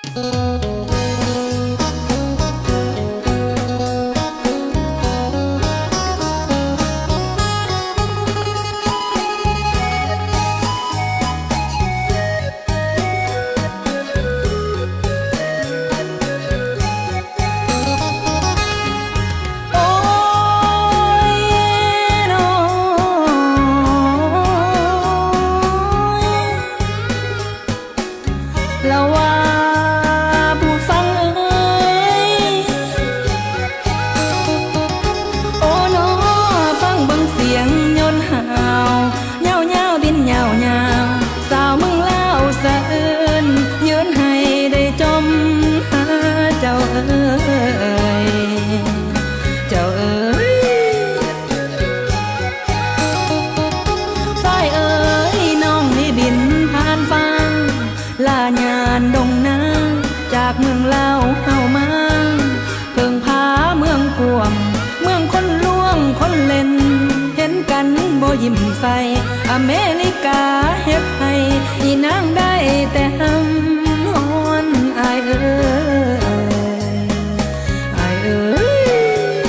ยิ้มใส่อเมริกาเฮ็ดให้อีนางได้แต่หำนอนอายเอ้ยอายเอ้ย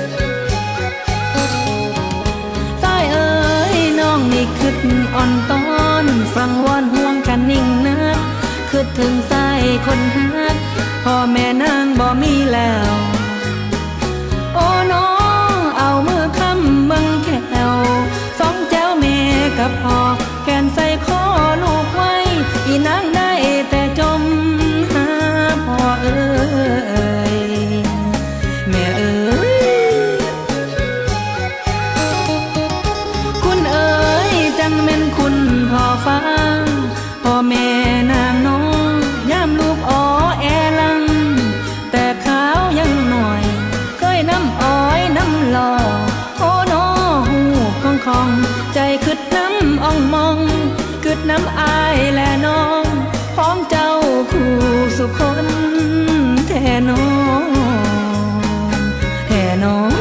สายเอ้ยน้องนี่คิดอ่อนตอนฟังวอนห่วงกันนิ่งนักคิดถึงสายคนฮักพ่อแม่นางบ่มีแล้วโอ้น้องเอามือค้ำบังแก้วสองแจ้วแม่กับพ่อแขนใส่คอลูกไว้อีนางได้แต่จมหาพ่อเอ้ยแม่เอ้ยคุณเอ้ยจังแม่นคุณพ่อฟ้าพ่อแม่นางน้องย่ามลูกอ้อแอลังแต่ขาวยังหน่อยเคยน้ำอ้อยน้ำหล่อโอ้น้อหูของใจคืดน้ำอ่องมองคืดน้ำอายและน้องพ้องเจ้าคู่สุคนแท่น้องแท่น้อง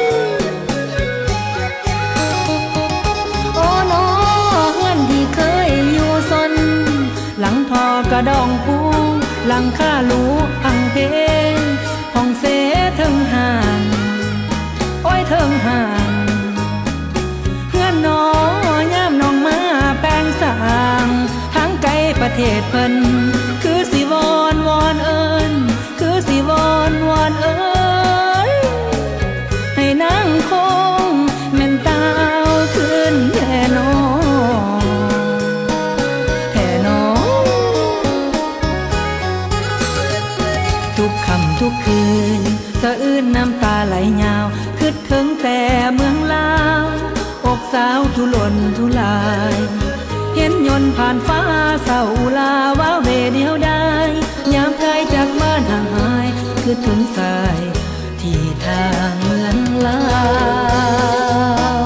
โอ้น้อเฮือนที่เคยอยู่ซนหลังทอกระดองปูหลังข้าลูกพังเพงห้องเสเทิงห่างโอ้ยเทิงห่างเพื่อนน้องย่ามน้องมาแปลงสางทางไกลประเทศเพิ่นคือสิวอนวอนเอิญคือสิวอนวอนเอิญให้นางคงแม่นตาวขึ้นแท่น้องแท่น้องทุกค่ำทุกคืนสะอื้นน้ำตาไหลยาวคิดถึงแต่เมืองลาวอกสาวทุรนทุรายเห็นยนต์ผ่านฟ้าเศร้าลาว้าเวเดียวได้ยามไกลจากบ้านห่างหายคิดถึงสายที่ทางเมืองลาว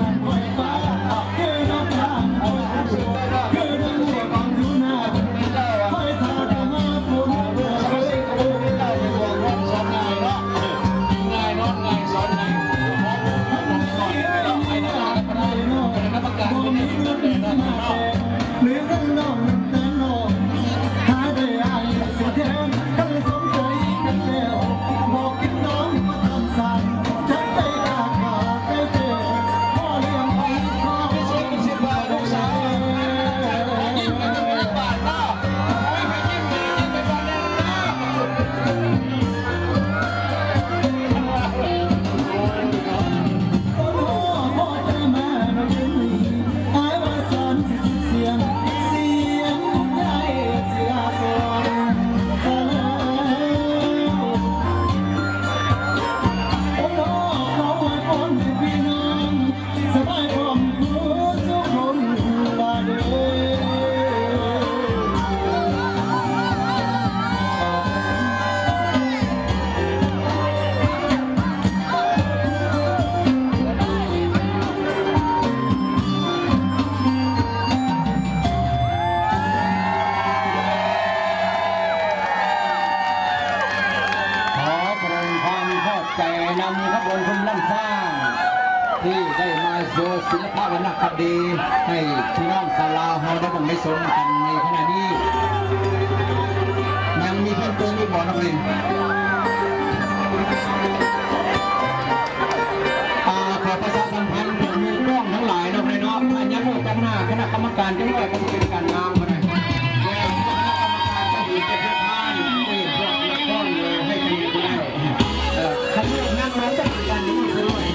นำขบวนคนลั่นสร้างที่ได้มาโชว์ศิลปะวรรณคดีให้พี่น้องชาวลาวเราได้บังได้ชมกันในขณะนี้ยังมีเพิ่มเติมอีกบ่นักเรียนขอประชาสัมพันธ์ถึงมือกล้องทั้งหลายนักเรียนเนาะอันนี้มือกันหน้าคณะกรรมการจังหวัดก็เป็นการงามมาได้แล้วคณะกรรมการก็อยู่เป็นประธานที่พวกนักร้องเลยให้คะแนนได้คำนี้นั่งร้องจะการนี้ด้วย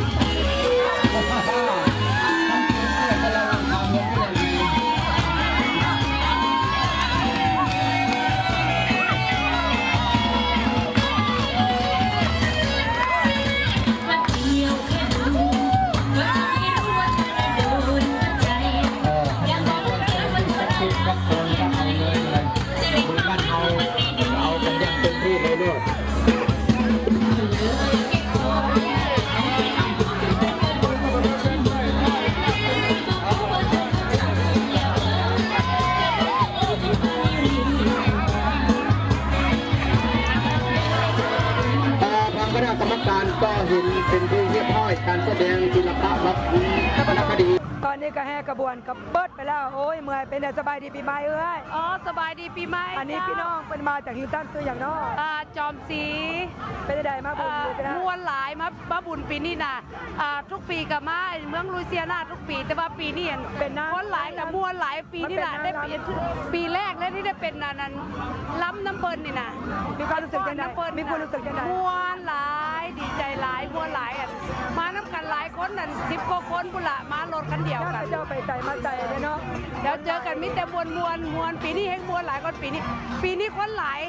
ก็เห็นเป็นที่เรียบร้อยการแสดงศิลปะวรรณคดีตอนนี้ก็แห่กระบวนกับเบิดไปแล้วโอ้ยเมื่อยเป็นแต่สบายดีปีใหม่เอ้ยอ๋อสบายดีปีใหม่อันนี้พี่น้องเป็นมาจากฮิวตันตัวอย่างน้อจอมศรีเป็นได้มาบุญมวนหลายมาบุญปีนี้นะทุกปีกับมาเมืองลุยเซียนาทุกปีแต่ว่าปีนี้เป็นมวนหลายกับมวนหลายปีนี่แหละได้ปีแรกแล้วที่ได้เป็นนั้นล้ำน้ำเปิ้ลนี่นะมีความรู้สึกยังไงมีความรู้สึกยังไงมวนหลายดีใจหลายมวนหลายมาน้ำกันหลายคนนั่น10 กว่าคนบุละมารถกันเดียวกันเจ้าไปใจมาใจเลยเนาะเดี๋ยวเจอกันมิแต่มวนปีนี้แห้งมวนหลายคนปีนี้คนหลาย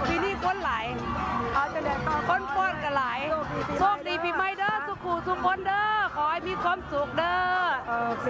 เอาจะแดงคนป้อนกันหลายโชคดีปีใหม่เด้อสุขุทุกคนเด้อขอให้มีความสุขเด้อโอเค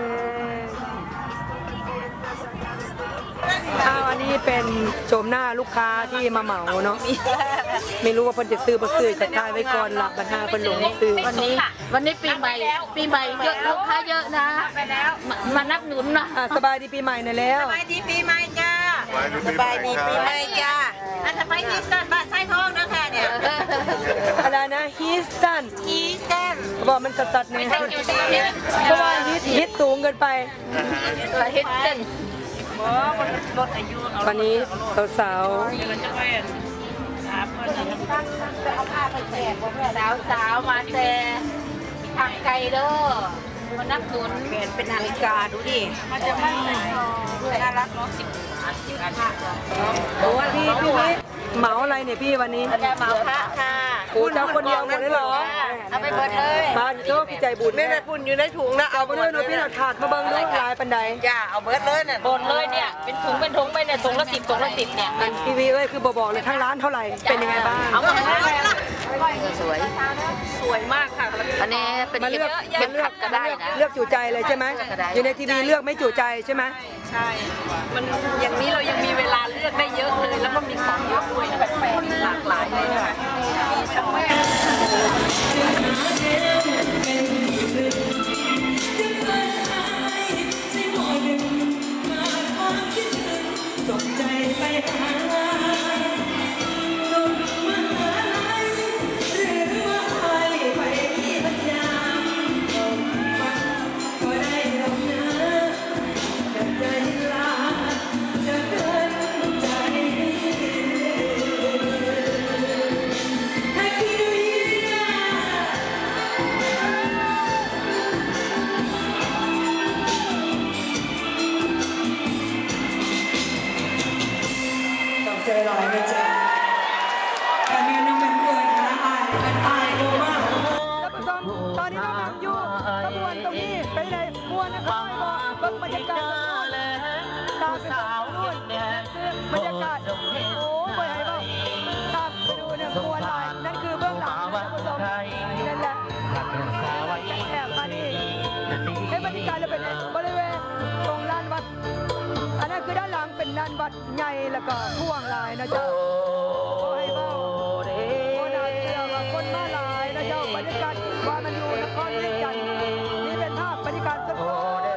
อันนี้เป็นโฉมหน้าลูกค้าที่มาเหมาเนาะไม่รู้ว่าเพิ่นจะซื้อบ่ซื้อจะทายไว้ก่อนหลับบรรดาเพิ่นหลงซื้อวันนี้ปีใหม่เยอะลูกค้าเยอะนะมานับหนุนนะสบายดีปีใหม่หน่อยแล้วสบายดีปีใหม่จ้าสบายดีปีใหม่จ้าอันจะไปฮิสตันบ้านไส้ทองนะคะเนี่ยอะไรนะฮิสตันบอกมันสัดๆเนี่ยเพราะว่าฮิตสูงเกินไปฮิสตันวันนี้สาวมาแต่ทางไกลเด้อมานับหนุนเป็นนาฬิกาดูดิมันจะไม่น่ารักเนาะโอ้พี่เหมาอะไรเนี่ยพี่วันนี้เหมาพระค่ะคุณเอาคนเดียวหมดเลยเหรอเอาไปเบิดเลยมาอยู่โต๊ะพี่ใจบุญไม่ได้ปุ่นอยู่ในถุงนะเอาไปด้วยดูพี่ถาดมาเบิ้งดูลายปันใดจ้าเอาเบิดเลยเนี่ยบนเลยเนี่ยเป็นถุงไปเนี่ยถุงละ10เนี่ยพี่วีเอ้ยคือบอกเลยทั้งร้านเท่าไหร่เป็นยังไงบ้างเอาไปสวยมากค่ะอันนี้เป็นมาเลือกก็ได้นะเลือกจุใจเลยใช่ไหมอยู่ในทีวีเลือกไม่จุใจใช่ไหมใช่มันอย่างนี้เรายังมีเวลาเลือกได้เยอะเลยแล้วก็มีของเยอะด้วยนะแบบแปลกหลากหลายเลยนะคะไปเลยมัวนะครับเบิ่งบรรยากาศตามไปนู่นบรรยากาศโอ้ไปไหนบ้างตามไปดูเนี่ยมัวลายนั่นคือเบื้องหลังท่านผู้ชมนั่นแหละแอบมานี่ให้บรรยากาศเราเป็นบริเวณตรงลานวัดอันนั้นคือด้านหลังเป็นลานวัดใหญ่แล้วก็พ่วงลายนะเจ้าขอให้เบ้าคนนั้นเราคนมาลายนะเจ้าบรรยากาศว่ามันอยู่นครเวียงจันทร์นี่เป็นภาพบรรยากาศสด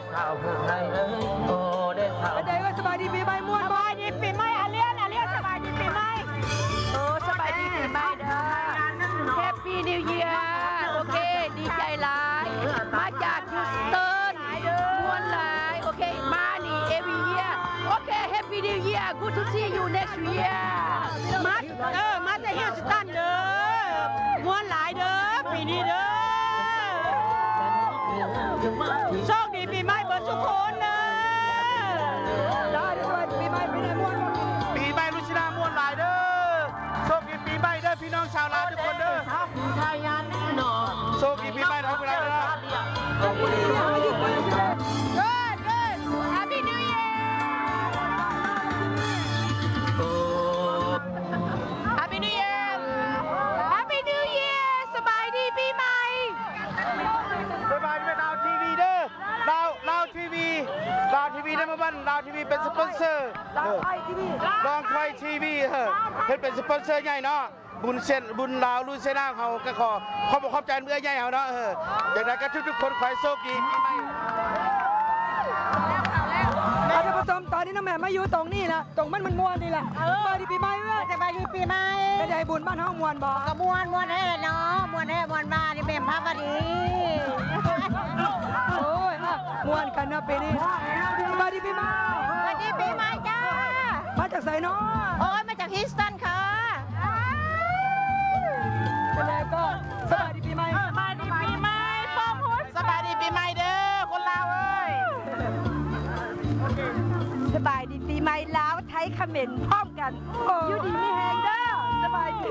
เป็นไงว่าสบายดีปีใหม่ม่วนสบายดีปีใหม่อาเลียนสบายดีปีใหม่สบายดีปีใหม่เด้อแฮปปี้นิวเยียร์โอเคดีใจหลายมาจากฮิวสตันม่วนหลายโอเคมานี่ every year โอเค Happy New Year good to see you next year มาจากฮิวสตันเด้อม่วนหลายเด้อปีนี้เด้อโชคดีปีใหม่เบิร์ดทุกคนเด้อได้ด้วยปีใหม่ปีไหนม่วนปีใหม่ลุชินาม่วนหลายเด้อโชคดีปีใหม่เด้อพี่น้องชาวลาวทุกคนเด้อโชคดีปีใหม่ทั้งหมดเลยนะ Happy New Year Happy New Year Happy New Year สบายดีปีใหม่สบายดีดาวทีวีเด้อดาวทีวีได้มาบ้านดาวทีวีเป็นสปอนเซอร์ลองคอยทีวีเพิ่นเป็นสปอนเซอร์ใหญ่เนาะบุญลาวลุยเซนาเขาก็ขอบอกขอบใจเมื่อใหญ่เขาเนาะอย่างไรก็ทุกคนขอให้โชคดีปีใหม่ท่านผู้ชมตอนนี้น้องแม่มาอยู่ตรงนี้นะตรงมันม่วนนี่แหละสบายดีปีใหม่เว้ยสบายดีปีใหม่เป็นไงบุญบ้านห้องม่วนบอกก็ม่วนให้เนาะม่วนมาที่เป็นพระบดีโอ้ยม่วนกันนะปีนี้สบายดีปีใหม่สวัสดีปีใหม่จ้ามาจากไสเนาะโอ้ยมาจากฮิวสตันค่ะเป็นไงก็สบายดีปีใหม่สบายดีปีใหม่ป้องหุ่นสบายดีปีใหม่เด้อคนลาวเอ้ยสบายดีปีใหม่ลาวไทยเขมรพร้อมกันอยู่ดีมีแหงเด้อสบายดี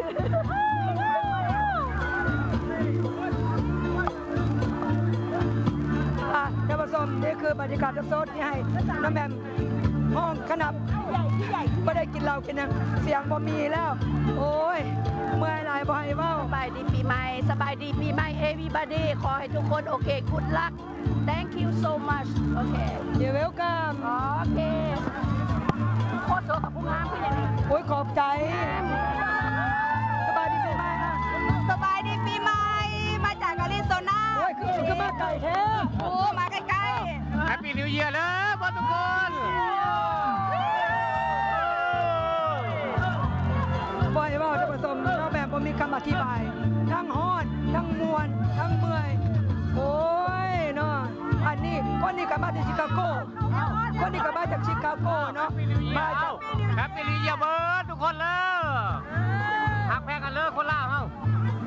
ท่านผู้ชมนี่คือบรรยากาศสดที่ให้น้องแมมห้องขนับไม่ได้กินเหล้ากินน้ำเสียงบ่มีแล้วโอ้ยเมื่อยหลายบ่ให้เว้าสบายดีปีใหม่สบายดีปีใหม่ everybody ขอให้ทุกคนโอเค good luck thank you so much โอเค You're welcome โอเคโคตรโซกับผู้งามคืออย่างนี้โอ้ยขอบใจสบายดีปีใหม่สบายดีปีใหม่มาจากอาริโซนาโอ้ยคือมาไกลแท้โอ้มาใกล้ๆ Happy New Year เลยพ่อทุกคนบ่อยว่าท่านผู้ชมน้องแบบบ่มีคำอธิบายทั้งฮ้อนทั้งมวนทั้งเมื่อยโอ้ยเนาะอันนี้คนนี้ก็มาจากชิคาโกคนนี้ก็มาจากชิคาโกเนาะมาจาก Happy New Year เบิร์ดทุกคนเลยหักแพงกันเลยคนลาวเฮา